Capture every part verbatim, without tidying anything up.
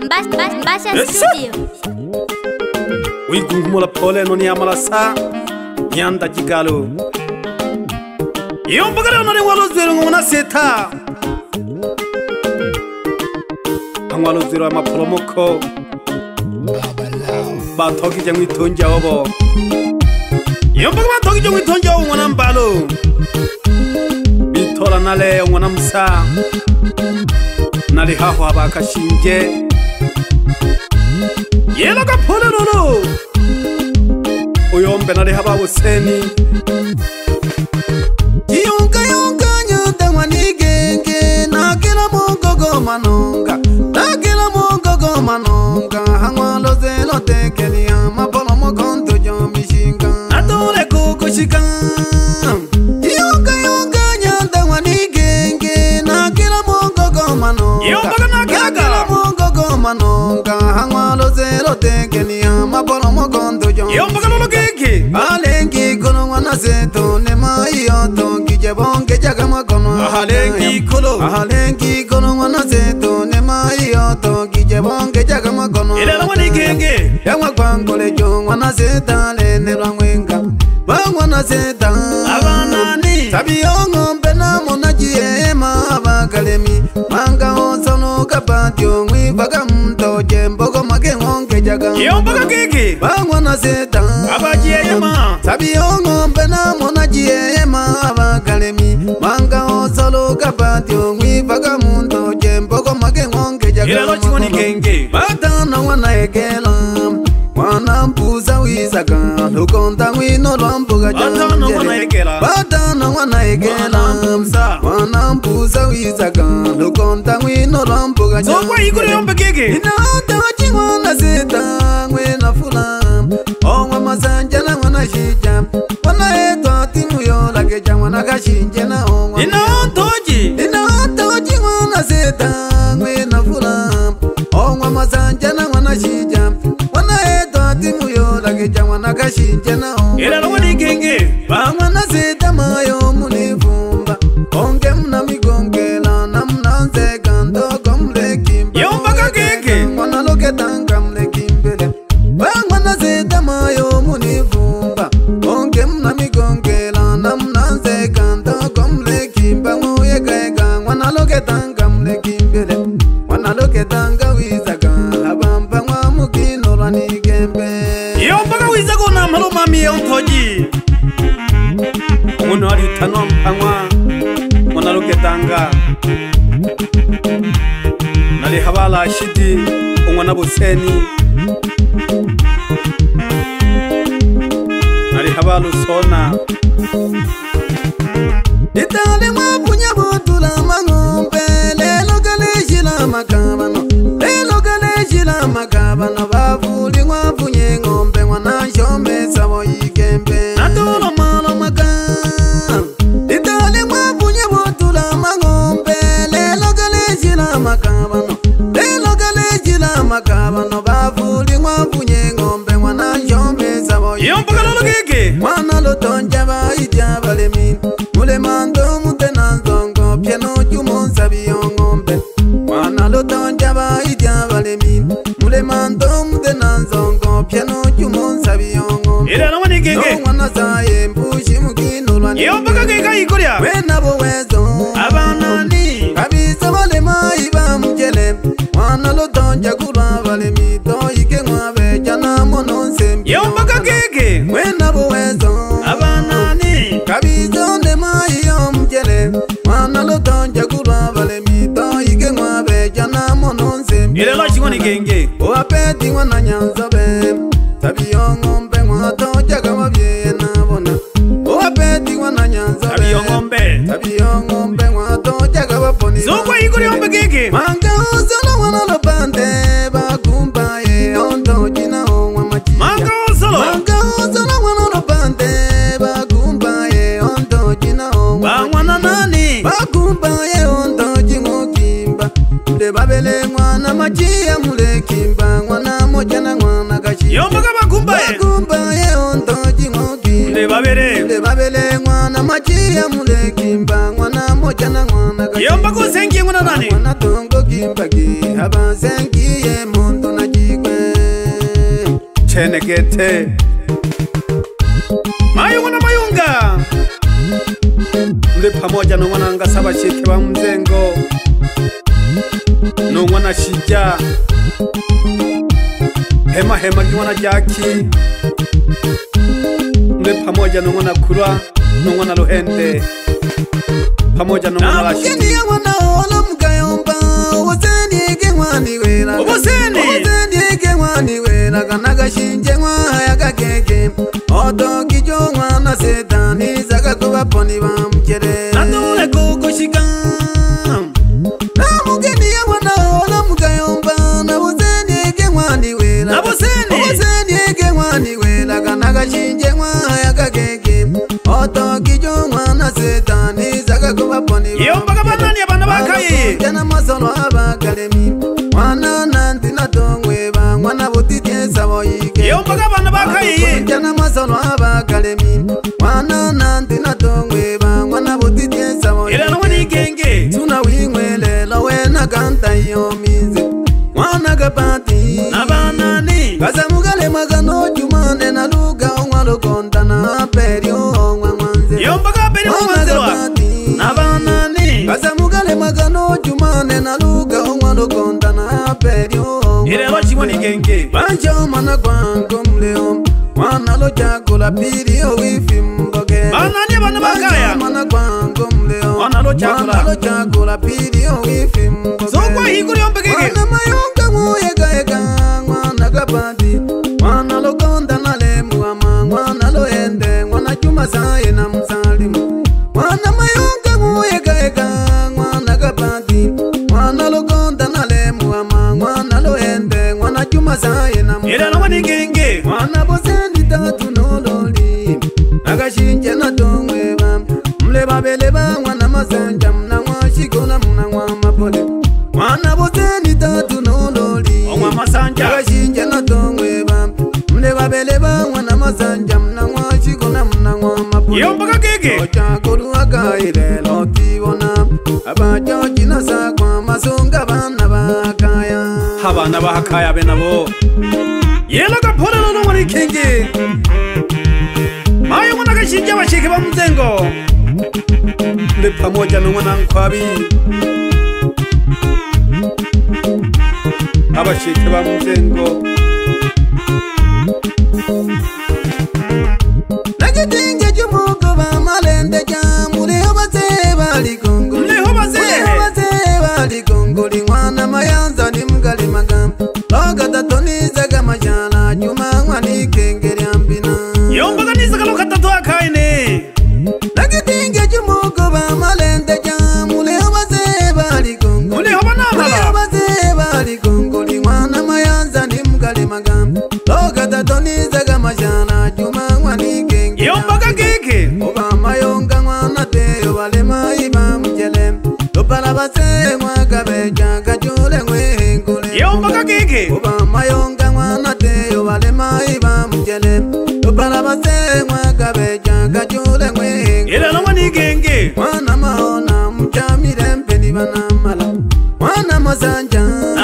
Basha Studio. Wigungumula pole no niamala sa nyanda jigalo. Yombagala no ni walo zero ngona seta. Angwalo zero ama promoko. Ba toki jangi tonja obo. Yombagala toki jangi tonja obo ngona mbalo. Bitola nale ngona msa. Nali haho abaka shinje. Yelo ka pole lolo. Uyombe nali haba useni. Yonka yonka nyanda wanigenge na kila mongogo manonga na kila mongogo manonga hangwalo zelo tekeli ama polo mokonto jomishinga atole kukushika. Yonka yonka nyanda wanigenge na kila mongogo manonga Yomba na kila mongogo manonga hangwalo zelo tekeli ama polo mokonto jomishinga. Yomba lolo keke Alengi kono wana zeto ne maiyoto kijabonge jagama kono. Alengi kono Alengi kono wana zeto ne maiyoto kijabonge jagama kono. Ilala wani kenge Yangwa kwangole jo wana zeta le ne rangwenga wana zeta Abanani Tabiyongo mpena mona jiema abakalemi Manga osono kapatyo ngwi baga mto jembogo make ngonge jaga. Yomba keke Wana zeta Abajiyema Tabiyongo mpena mona jiema abakalemi Manga osono kapatyo ngwi baga mto jembogo make ngonge jaga. Ilala chingoni kenge Batana wana ekela Wana mpuza wizaga Lukonta wino lwambuga Batana wana ekela Batana wana ekela Wana mpuza wizaga Lukonta wino lwambuga Sokwa ikure yomba keke Inaota wachi wana zeta Mwena fula Owa masanjana wana shija Wana eto timu yola keja wana kashinjena owa Inaota oji Inaota wachi wana zeta Mwena fula Owa masanjana wana shija Wana eto timu yola keja wana kashinjena owa Ilala wani kenge Bamwana zeta mayo munivumba Onge mna migongela na mna nzeka ndoko mlekimba Yomba keke Mwana loke tanga mlekimbele Bamwana zeta mayo munivumba Onge mna migongela na mna nzeka ndoko mlekimba Nguye kaega mwana loke tanga mlekimbele Mwana loke tanga wizaga Habamba mwa mukino lwa nigembe Yomba wizaga na malo mami ontoji Uno ali tanwa mpangwa Mwana loke tanga Nali habala shidi Ungwana buseni Nali habalu sona Itali mwapunya botula mangombe Lelo kaleshila makabano Lelo kaleshila makabano Bafuli mwapunye ngombe Mwana shombe sabo ikembe Natolo malo maka Itali mwapunya botula mangombe Lelo kaleshila makabano Lelo kaleshila makabano Bafuli mwapunye ngombe Mwana shombe sabo ikembe Yomba kalolo keke Mwana lotonja ba ija balemi Mule mando mutena nzongo Pieno jumo sabi yongombe Mwana lotonja ba ija balemi Mule mando mutena nzongo Pieno jumo sabi yongombe Ilala wani keke No mwana saye mpushi mukino lwani Yomba keke ikoria Wena bo wezo Abanani Kabisa balema iba mjele Mwana lotonja kulwa balemi Toike mwabe jana mono nsembi Yomba keke Wena bo wezo Abanani Kabizo ndema iyo mjele Mwana lotonja kulwa balemi Toike mwabe jana mono nsembi Ilala chingoni kenge Oapeti wana nyanzabe Tabiyo ngombe mwatoja kama byeye nabona Oapeti wana nyanzabe Tabiyo ngombe Tabiyo ngombe mwatoja kama poni Sokwa ikure yomba keke Manga uzolo wana lopande Bakumba ye ondo jina onwa machia Manga osolo Manga uzolo wana lopande Bakumba ye ondo jina onwa Bangwana nani Bakumba ye ondo jingo kimba Mule babele mwana machia mule kimba Mwana moja na mwana kashia Yomba kama kumbaye Bakumba ye ondo jingo kimba mule babele mule babele mwana machia mule kimba mwana moja na mwana kachi yomba kusengi mwana nani mwana tongo kimba ki haba sengi ye muntu na jikwe chenekete mayunga mayunga mule pamoja na mwana nga saba shike wa mzengo no mwana shija hema hema ki mwana jaki mule pamoja na mwana kurwa no mwana lohende pamoja na mwana shija mkeni ya mwana ola mkayomba waseni ike mwani wela Oboseni waseni ike mwani wela kanaga shinje mwaya kakeke oto kijo mwana setani zaka kuwa poni wa mkere natule kukushika na mkeni ya mwana ola mkayomba na waseni ike mwani wela na boseni waseni ike mwani wela kanaga shinje mwaya kakeke oto kijo mwana setani zaka kuwa poni wa yomba kabanani abana bakayi jana masolo abakalemi mwana nanti natongwe ba mwana butitye sabo yike yomba kabana bakayi jana masolo abakalemi mwana nanti natongwe ba mwana butitye sabo ila no wani genge tuna wingwele lawena kanta yomize mwana kapati nabanani kasamugale magano jumane na luga ongwalo kontana perio ongwa mwanze yomba kabeni mwanzelwa nabanani kasamugale magano jumane na luga ongwalo kontana perio ila no chimoni genge banjo mana kwango mleo mwana lo chakula pirio wifimboge banani abana bakaya mana kwango mleo mwana lo chakula mwana lo chakula pirio wifimboge so kwa higuri yomba genge mwana mayonga muyega ega mwana kapati mwana lo kontana le muama mwana lo ende mwana chuma saye na msalimu mwana mayonga muyega ega mwana kapati mwana lo kontana le muama mwana lo ende mwana chuma saye na ila no wani genge mwana bosendi tatu nololi nakashinje na tongwe ba mle babele ba mwana masanja mna mwashikola mna mwa mapole mwana bosendi tatu nololi omwa masanja nakashinje na tongwe ba mle babele ba mwana masanja mna mwashikola mna mwa mapole yomba kagege ochakolu akaire lotibona abajo kinasa kwa masonga bana bakaya abana bakaya benabo yela kapolelo no wani genge mayo mwana kashinja bashike ba mzengo mule pamoja na mwana nkwabi abashike ba mzengo nakitinge jumuko ba malende jamule obase bali kongo mule hobaze obase bali kongo lingwana mayanza ni mgali magam loga tatoniza kama jana juma ngwani kengeri ambina yomba kanisa kaloka tatu akaine nakitinge jumuko ba malende jamule obase bali kongo mule hobana mala obase bali kongo lingwana mayanza ni mgali magam loga tatoniza kama jana juma ngwani kengeri yomba kagege oba mayonga mwana teyo balema iba mjele lopala base mwaka beja kachule ngwengule yomba kagege oba mayonga mwana teyo balema iba mjele lopala base mwaka beja kachule ngwengule ila no wani genge mwana maona mchamire mpeni bana mala mwana masanja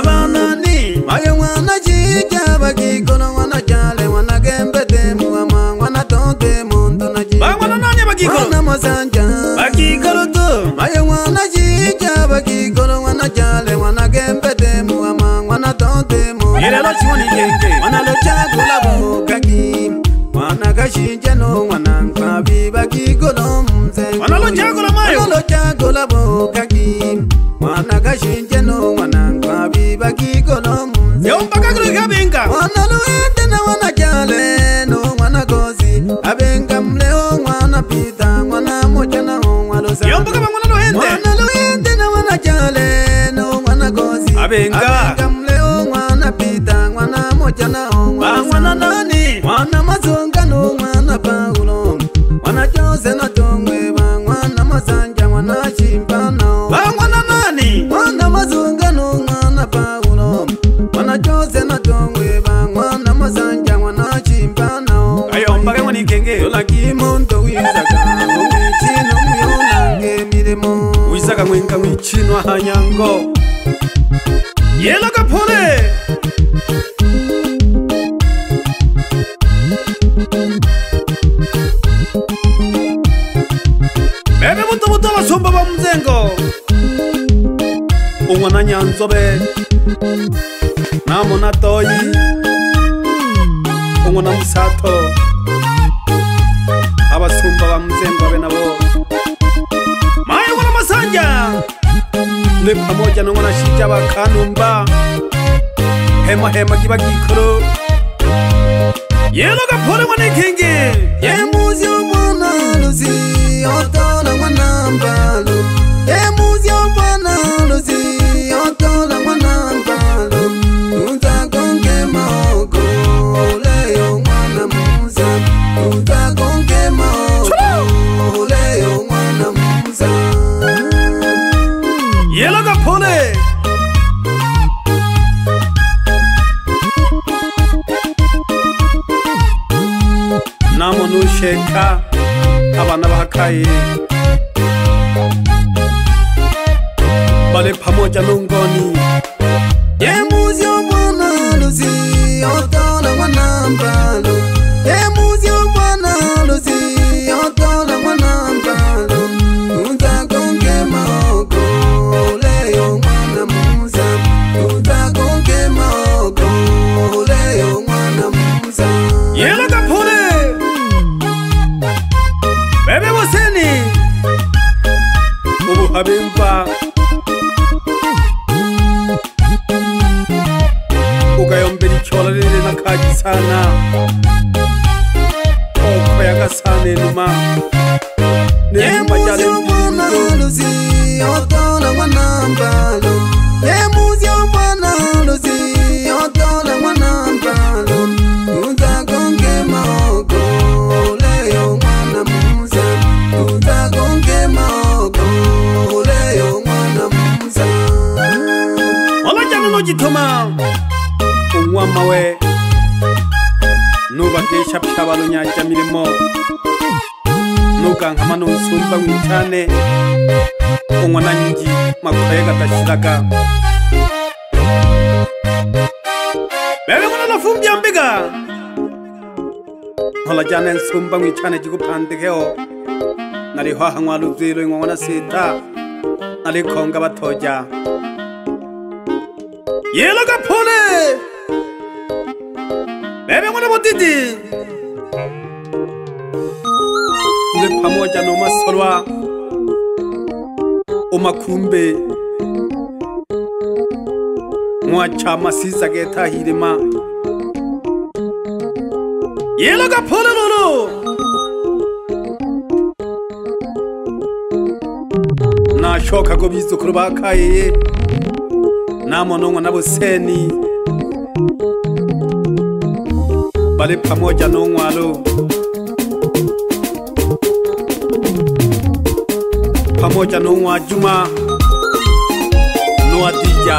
nabanani mayo mwana jija bakikono mwana jale mwana gembete muama mwana tonte muntu na jija bangwana nanye bagikolo mwana masanja bagikolo to mayo mwana jija bakikono mwana jale mwana gembete muama mwana tonte muntu ila no chimoni genge mwana lo chakula bukaki mwana kashinje no mwana nkwabi bakikono mzengo mwana lo chakula mayo mwana lo chakula bukaki mwana kashinje no mwana nkwabi bakikono mzengo yomba kagege kabenga mwana luende na mwana jale no mwana gozi abenga mleo mwana pita mwana moja na mwana sa yomba kabangwana no hende mwana luende na mwana jale no mwana gozi abenga abenga mleo mwana pita mwana moja na bangwana nani mwana mazonga no mwana paulo mwana jose na tongwe ba mwana masanja mwana chimpano bangwana nani mwana mazonga no mwana paulo mwana jose na tongwe ba mwana masanja mwana chimpano ayomba kangwani genge Yola kimo Oka mwenga mwichinwa hanyango Yela kapole Bebe buto buto basomba ba mzengo Umwana nyanzobe Namona toyi Umwana musato Abasumba ba mzengo abe nabo Maya wana masanja Le pamoja na mwana shija wa kanumba Hema hema kiba kikoro Yelo kapole mwana ikingi Yemuzi omwana luzi Otola mwana mbalo Yemuzi omwana luzi Otola mwana mbalo Tuta konge maoko Leyo mwana muza Tuta konge maoko Leyo mwana muza Yelo kapole Namo nusheka Abana bahakaye Bale pamoja nungoni Yemuzi omwana luzi Otola mwana mbalo Yemuzi omwana luzi Otola mwana mbalo Tuta konge maoko Leyo mwana muza Tuta konge maoko Leyo mwana muza Yelo kapole Bebe waseni Ubu habimba Ugayombeli chola lele na kaji sana Oko ya kasane numa Nemu majale Yemuzi omwana mbizo luzi Otola mwana mbalo Yemuzi omwana luzi Otola mwana mbalo Tuta konge maoko Leyo mwana muza Tuta konge maoko Leyo mwana muza Ola jana no jitoma Umwama we Nuba desha pshabalo nyaja milimo Nuka nkama nusumba mwitane Umwana njiji makwega tashiraga Bebe mwana nafumbi ambiga Ola jana nsumba mwitane jigu pandikeo Nari hoa ngwa luzilo ingwa wana sita Nari konga batoja Yelo kapole Bebe mwana botiti Nde pamoja no masolwa Umakumbe Mwacha masiza geta hirima Yelo kapole lolo Nashoka go bizukuru bakaye Namo nongwa nabo seni Bale pamoja nongwalo Pamoja nongwa Juma Noa Dija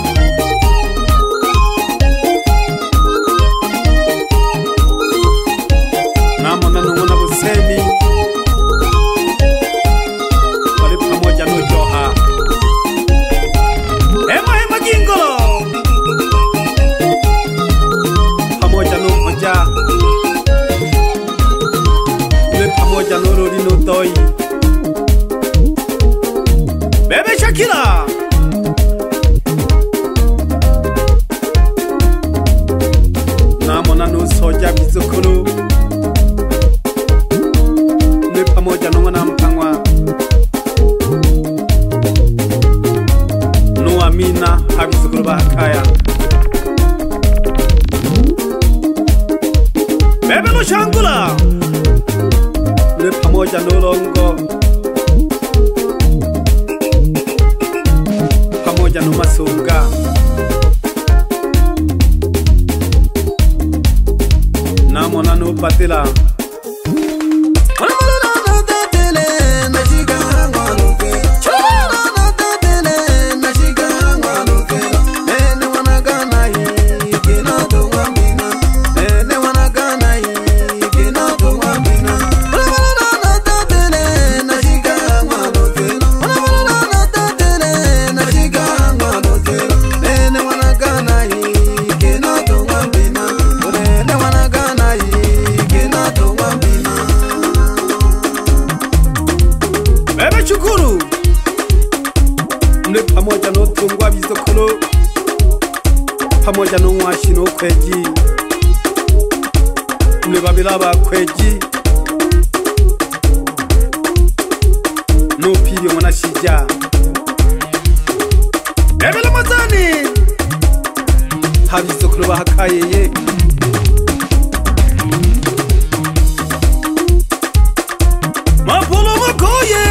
Namo nongwa nabo seni Bale pamoja no Joha Hema hema gingolo Pamoja no Hoja Le pamoja no Rori no Doi Bebe Shakira Namona no Soja bizukulu Le pamoja no mwana mpangwa No Amina abizukulu bahakaya Bebe no Shangula Le pamoja no Longo Pamoja no Masunga Namona no Patila pamoja n'umwashi n'ukweji mle babila bakweji n'upiri mwana shija ebele mazani habizokuru bahakayeye mapolo makoye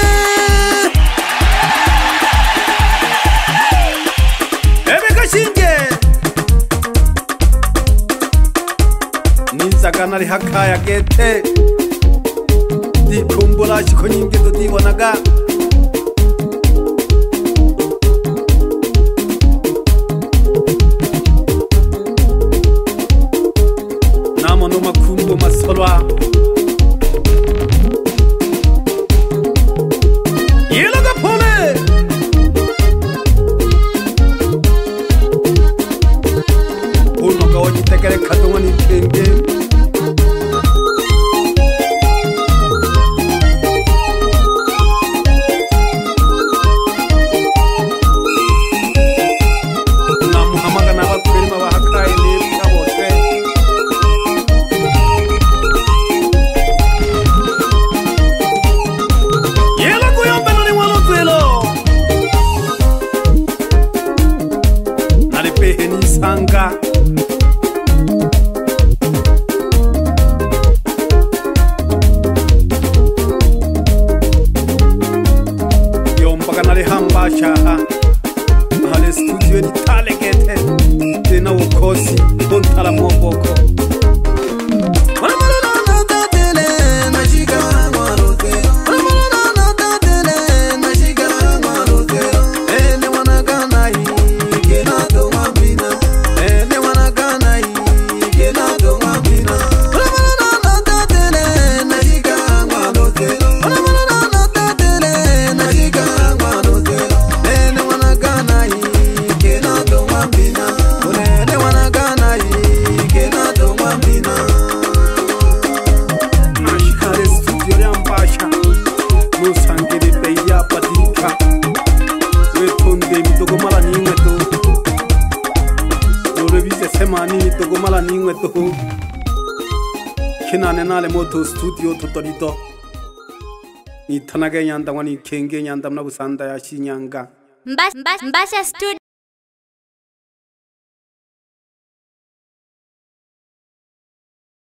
ebe kashinge ninzagana ari hakaya gete dikumbura shiko nyinge dodibonaga namo no makumbo masolwa yeloga pole uno kawaji tekere kadongani kenge sanga yombaga nari hambasha hale studio di tale gete dena ukosi bontala moboko semani togomala ningwe to kinane nale moto studio totorito ni tanage nyanda wani kenge nyanda mna busanda ya Shinyanga Mbasha Studio.